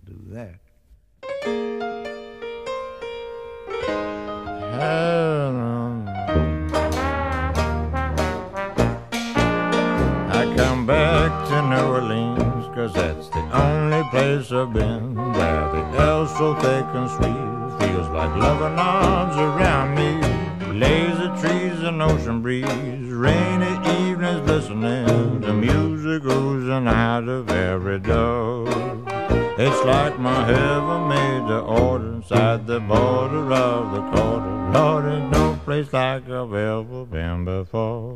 do that. I come back to New Orleans, 'cause that's the only place I've been, where the air's so thick and sweet, feels like loving arms around me. Lazy trees and ocean breeze, rainy evenings listening to music oozing out of every door. It's like my heaven made to order inside the border of the quarter. Lord, there's no place like I've ever been before.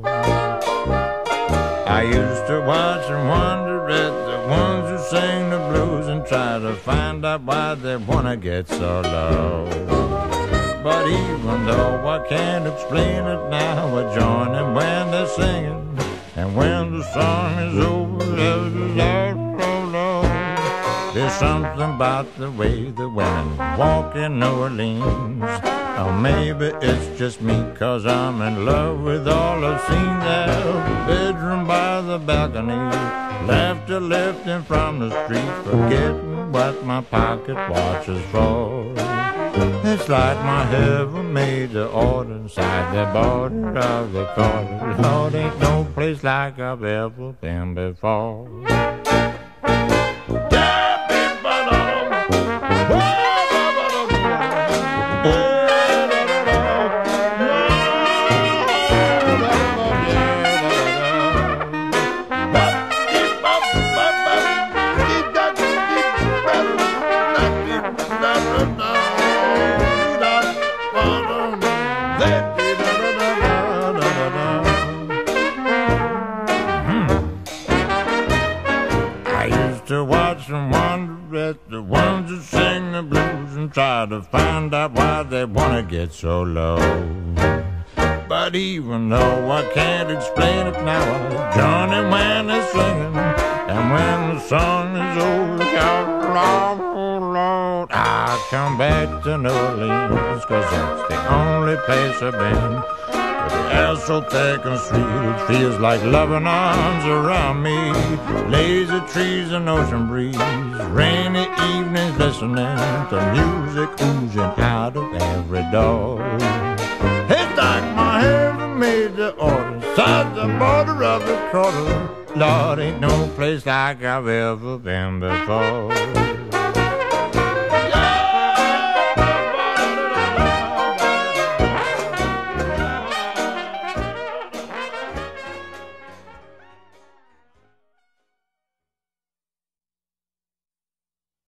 I used to watch and wonder at the ones who sing the blues and try to find out why they wanna get so low. But even though I can't explain it now, I join them when they're singing, and when the song is over, there's a loud, low. There's something about the way the women walk in New Orleans. Or maybe it's just me, 'cause I'm in love with all I've seen there. Bedroom by the balcony, laughter lifting from the street, forgetting what my pocket watch is for. It's like my heaven made to order inside the border of the quarter. Lord, ain't no place like I've ever been before. To watch and wonder at the ones that sing the blues and try to find out why they wanna get so low. But even though I can't explain it now, I join them when they're singing, and when the song is over, oh Lord, I come back to New Orleans, 'cause that's the only place I've been. The air's so thick and sweet, it feels like loving arms around me. Lazy trees and ocean breeze, rainy evenings listening to music oozing out of every door. It's like my heaven made to order inside the border of the quarter. Lord, ain't no place like I've ever been before.